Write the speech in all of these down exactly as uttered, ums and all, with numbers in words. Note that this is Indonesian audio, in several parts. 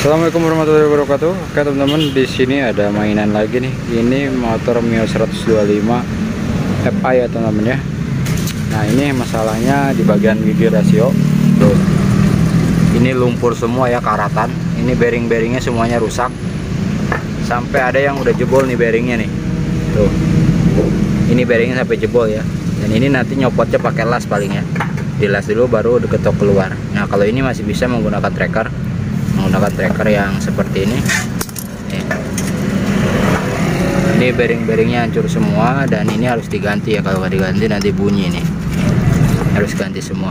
Assalamualaikum warahmatullahi wabarakatuh. Oke teman-teman, di sini ada mainan lagi nih. Ini motor Mio seratus dua puluh lima F I ya teman-teman ya. Nah ini masalahnya di bagian gigi rasio. Tuh, ini lumpur semua ya, karatan. Ini bearing-bearingnya semuanya rusak. Sampai ada yang udah jebol nih bearingnya nih. Tuh, ini bearingnya sampai jebol ya. Dan ini nanti nyopotnya pakai las paling ya. Dilas dulu baru diketok keluar. Nah kalau ini masih bisa menggunakan tracker. Menggunakan tracker yang seperti ini. Nih. Ini bearing-bearingnya hancur semua dan ini harus diganti ya. Kalau nggak diganti nanti bunyi nih. Harus ganti semua.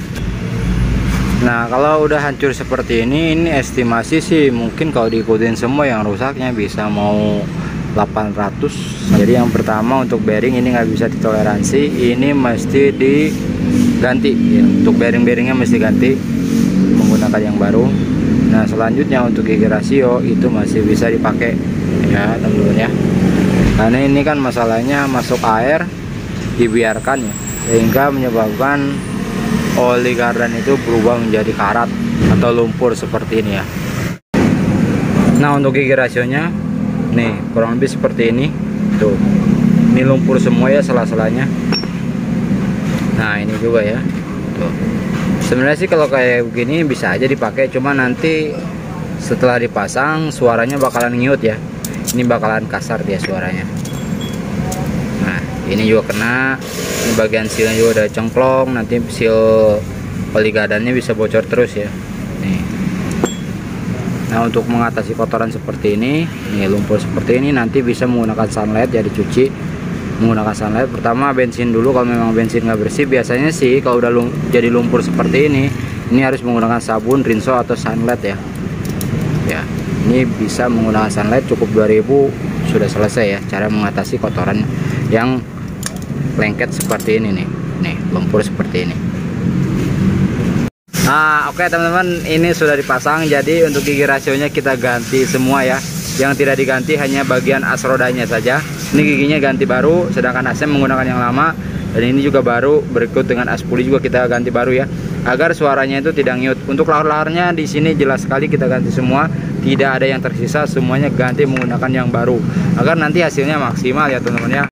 Nah kalau udah hancur seperti ini, ini estimasi sih mungkin kalau diikutin semua yang rusaknya bisa mau delapan ratus. Jadi yang pertama untuk bearing ini nggak bisa ditoleransi, ini mesti diganti ya. Untuk bearing-bearingnya mesti ganti menggunakan yang baru. Nah selanjutnya untuk gigi rasio itu masih bisa dipakai ya teman-teman ya, karena ini kan masalahnya masuk air dibiarkan ya, sehingga menyebabkan oli gardan itu berubah menjadi karat atau lumpur seperti ini ya. Nah untuk gigi rasionya nih kurang lebih seperti ini tuh, ini lumpur semua ya sela-selanya. Nah ini juga ya tuh. Sebenarnya sih kalau kayak begini bisa aja dipakai, cuma nanti setelah dipasang suaranya bakalan ngiut ya. Ini bakalan kasar dia suaranya. Nah ini juga kena, ini bagian sealnya juga udah cengklong, nanti seal oli gardannya bisa bocor terus ya. Nih. Nah untuk mengatasi kotoran seperti ini, nih lumpur seperti ini nanti bisa menggunakan sunlight ya, dicuci menggunakan sunlight. Pertama bensin dulu, kalau memang bensin nggak bersih biasanya sih kalau udah lum jadi lumpur seperti ini ini harus menggunakan sabun rinso atau sunlight ya. Ya ini bisa menggunakan sunlight cukup dua ribu sudah selesai ya cara mengatasi kotoran yang lengket seperti ini nih. Nih lumpur seperti ini. Nah oke okay, teman-teman, ini sudah dipasang. Jadi untuk gigi rasionya kita ganti semua ya. Yang tidak diganti hanya bagian as rodanya saja. Ini giginya ganti baru, sedangkan asnya menggunakan yang lama. Dan ini juga baru, berikut dengan as puli juga kita ganti baru ya, agar suaranya itu tidak ngiut. Untuk lahar-laharnya di sini jelas sekali kita ganti semua, tidak ada yang tersisa, semuanya ganti menggunakan yang baru, agar nanti hasilnya maksimal ya teman-teman ya.